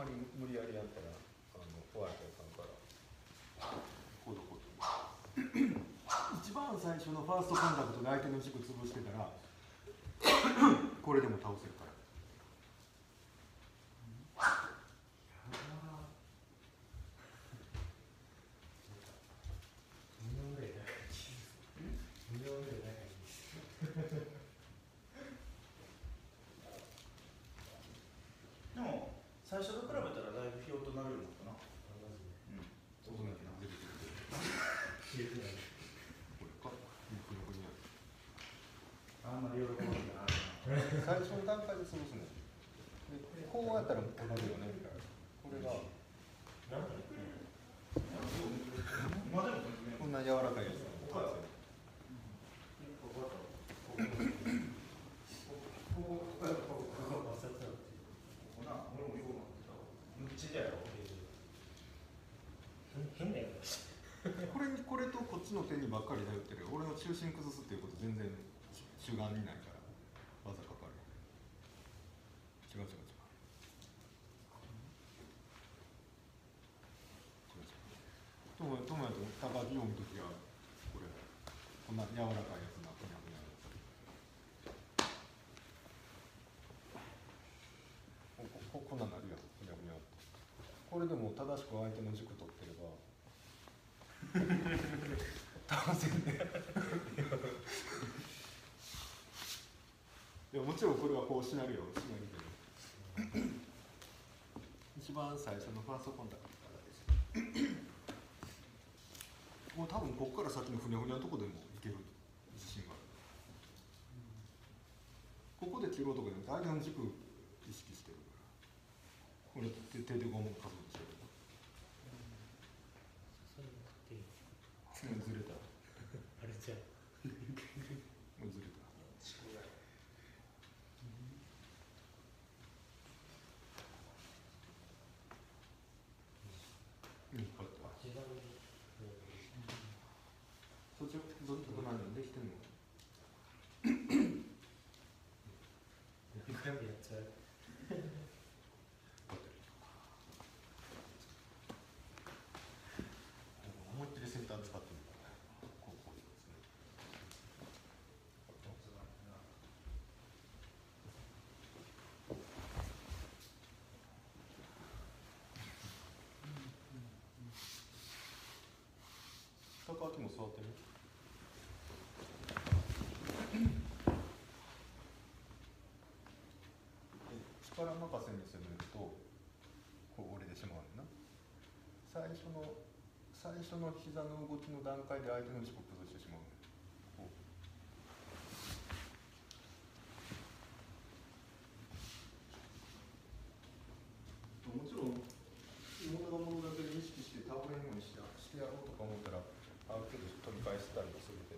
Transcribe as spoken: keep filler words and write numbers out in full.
まり無理やりやったらあの壊れたらあかんからこうどこ一番最初のファーストコンタクトで相手の軸潰してたらこれでも倒せるから。 でも最初と比べたらだいぶひよっとなるようになったな。 うん。遅なってな出てくる。これか。 あんまり喜ばないな。 最初の段階で潰すね。でこうやったら取れるよねみたいな。これが。こんな柔らかいやつ。これにこれとこっちの手にばっかり頼ってる。俺の中心崩すっていうこと全然主眼にないから技かかる。違う違う違う。ともともやと高木読むときはこれこんな柔らかいやつなふにゃふにゃこここんなんなるやんふにゃふにゃ。これでも正しく相手の軸取ってれば倒せんね。いやもちろんこれはこうしなるよしなるけど一番最初のファーストコンタクトからです。もう多分ここから先のふにゃふにゃのとこでもいける自信がある。ここで切ろうとかじゃなくて相手の軸意識してるから。これ手でゴムを数えてる。もうずれた。 あれじゃもうずれた。うん、こうやって。そっちどどなんでできてんの？ やっちゃう。 思いっきり先端使ってるからね。こうこういうですね。高木も座ってる。力任せにするとこう折れてしまうねんな。最初の最初の膝の動きの段階で相手の軸を崩してしまうねん。こうもちろん物が物だけで意識して倒れんようにしてしてやろうとか思ったらある程度取り返したりする。